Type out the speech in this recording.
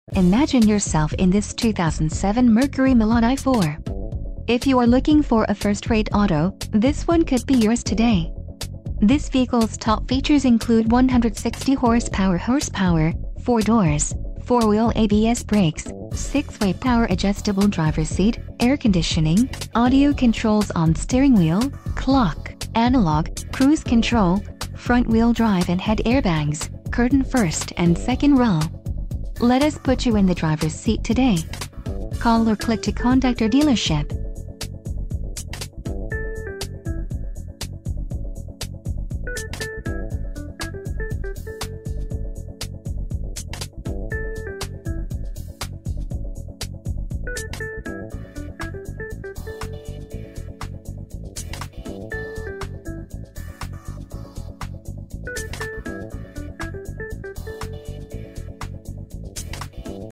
Imagine yourself in this 2007 Mercury Milan i4. If you are looking for a first-rate auto, this one could be yours today. This vehicle's top features include 160 horsepower, 4 doors, 4-wheel ABS brakes, 6-way power adjustable driver's seat, air conditioning, audio controls on steering wheel, clock, analog, cruise control, front-wheel drive and head airbags, curtain first and second row. Let us put you in the driver's seat today. Call or click to contact our dealership.